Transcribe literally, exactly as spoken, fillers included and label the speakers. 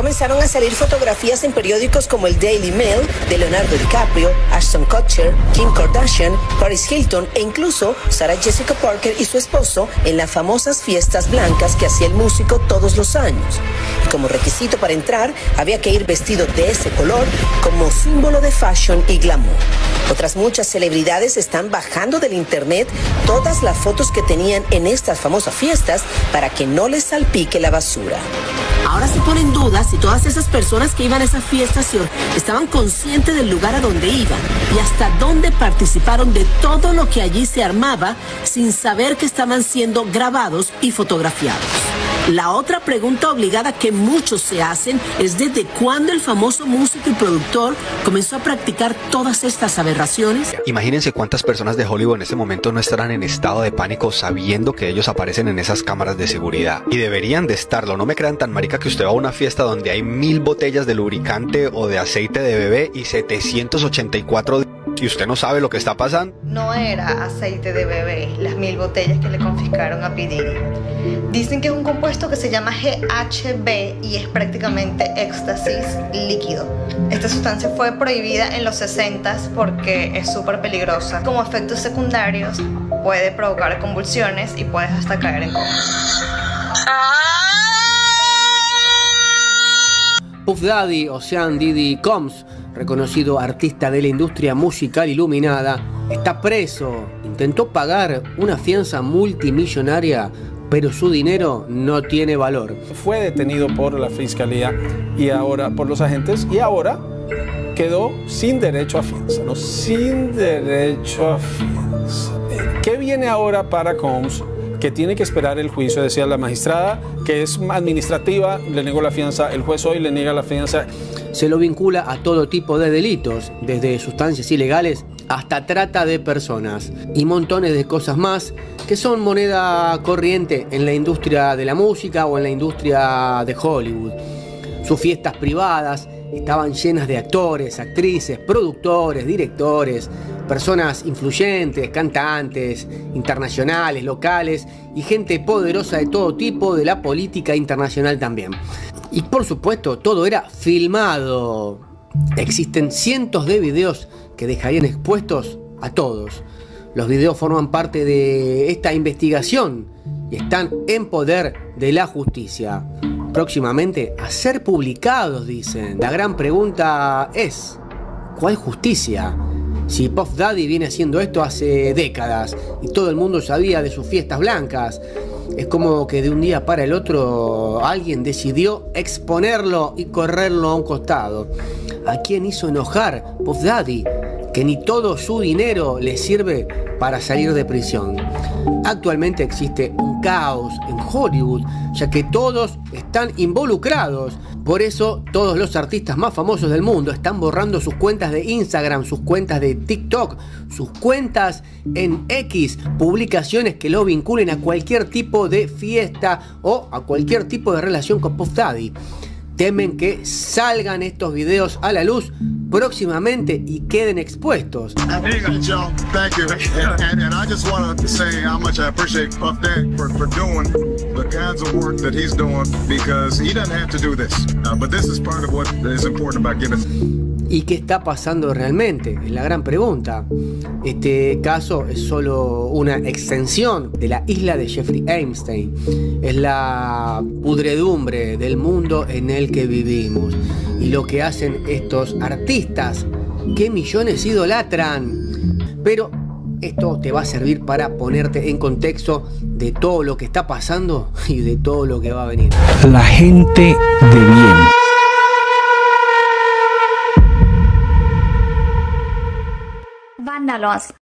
Speaker 1: comenzaron a salir fotografías en periódicos como el Daily Mail de Leonardo DiCaprio, Ashton Kutcher, Kim Kardashian, Paris Hilton e incluso Sarah Jessica Parker y su esposo en las famosas fiestas blancas que hacía el músico todos los años. Y como requisito para entrar, había que ir vestido de ese color como símbolo de fashion y glamour. Otras muchas celebridades están bajando del internet todas las fotos que tenían en estas famosas fiestas para que no les salpique la basura. Ahora se ponen dudas si todas esas personas que iban a esas fiestas estaban conscientes del lugar a donde iban y hasta dónde participaron de todo lo que allí se armaba sin saber que estaban siendo grabados y fotografiados. La otra pregunta obligada que muchos se hacen es desde cuándo el famoso músico y productor comenzó a practicar todas estas aberraciones.
Speaker 2: Imagínense cuántas personas de Hollywood en este momento no estarán en estado de pánico sabiendo que ellos aparecen en esas cámaras de seguridad. Y deberían de estarlo. No me crean tan marica que usted va a una fiesta donde hay mil botellas de lubricante o de aceite de bebé y setecientos ochenta y cuatro de... y usted no sabe lo que está pasando.
Speaker 3: No era aceite de bebé, las mil botellas que le confiscaron a P. Diddy. Dicen que es un compuesto que se llama G H B y es prácticamente éxtasis líquido. Esta sustancia fue prohibida en los sesentas porque es súper peligrosa. Como efectos secundarios puede provocar convulsiones y puedes hasta caer en coma.
Speaker 4: Puff Daddy, o sea, Diddy Combs, reconocido artista de la industria musical iluminada, está preso. Intentó pagar una fianza multimillonaria, pero su dinero no tiene valor.
Speaker 5: Fue detenido por la fiscalía y ahora por los agentes y ahora quedó sin derecho a fianza, ¿no? Sin derecho a fianza. ¿Qué viene ahora para Combs? Que tiene que esperar el juicio, decía la magistrada, que es administrativa, le negó la fianza, el juez hoy le niega la fianza.
Speaker 4: Se lo vincula a todo tipo de delitos, desde sustancias ilegales hasta trata de personas y montones de cosas más que son moneda corriente en la industria de la música o en la industria de Hollywood. Sus fiestas privadas estaban llenas de actores, actrices, productores, directores, personas influyentes, cantantes, internacionales, locales y gente poderosa de todo tipo de la política internacional también. Y por supuesto, todo era filmado. Existen cientos de videos que dejarían expuestos a todos. Los videos forman parte de esta investigación y están en poder de la justicia. Próximamente a ser publicados, dicen. La gran pregunta es, ¿cuál justicia? Si Puff Daddy viene haciendo esto hace décadas y todo el mundo sabía de sus fiestas blancas, es como que de un día para el otro alguien decidió exponerlo y correrlo a un costado. ¿A quién hizo enojar Puff Daddy? Que ni todo su dinero le sirve para salir de prisión. Actualmente existe un caos en Hollywood, ya que todos están involucrados. Por eso todos los artistas más famosos del mundo están borrando sus cuentas de Instagram, sus cuentas de TikTok, sus cuentas en X, publicaciones que lo vinculen a cualquier tipo de fiesta o a cualquier tipo de relación con Puff Daddy. Temen que salgan estos videos a la luz próximamente y queden expuestos. ¿Y qué está pasando realmente? Es la gran pregunta. Este caso es solo una extensión de la isla de Jeffrey Epstein. Es la pudredumbre del mundo en el que vivimos. Y lo que hacen estos artistas que millones idolatran. Pero esto te va a servir para ponerte en contexto de todo lo que está pasando y de todo lo que va a venir.
Speaker 6: La gente de bien.
Speaker 7: Vándalos.